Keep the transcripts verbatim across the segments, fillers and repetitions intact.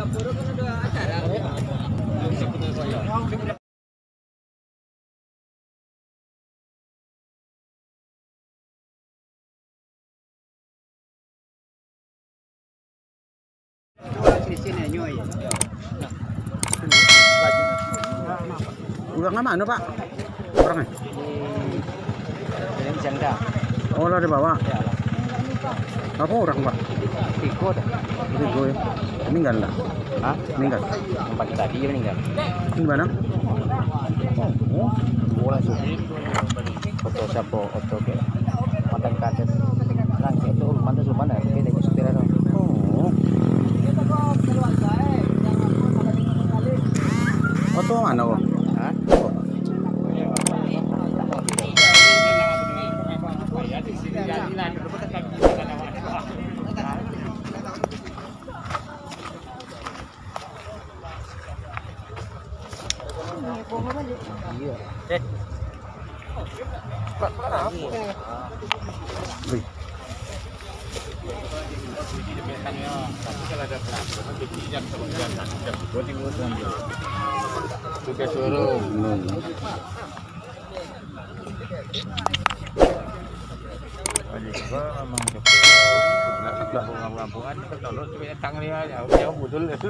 Udah nggak mana Pak? Orangnya? Di Jangda. Oh, lah di bawah. Ya. Apa orang Pak? Tigo dah. Tigo ya. Meninggal lah. Hah? Meninggal. Yang pagi tadi dia meninggal. Di mana? Oh, bola sih. Foto siapa? Foto ke mantan kader. Lang itu mantan mana? Kita ikut setir ada. Oh. Foto mana kok? Hah? Iya. Eh. Pak, kenapa? Wih. Sudah suruh. Memang sebelah bunga-bungan kalau cuma tang dia jauh betul itu.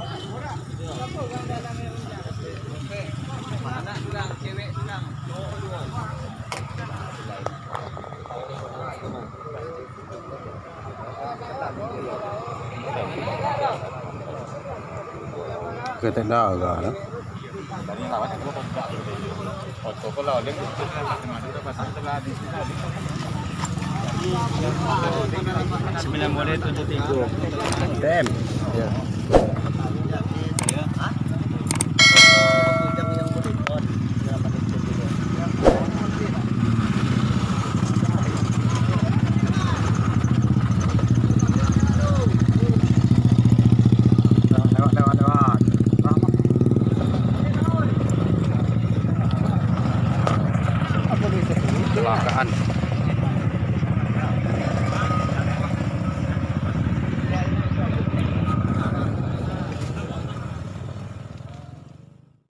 Mana sudah cewek sudah. Ke tenda agak. Tadi lawan aku kok foto kok lawan dia itu pasang sebelah di sini. Sembilan boleh tujuh tiga. Dem. Ya. Kecelakaan.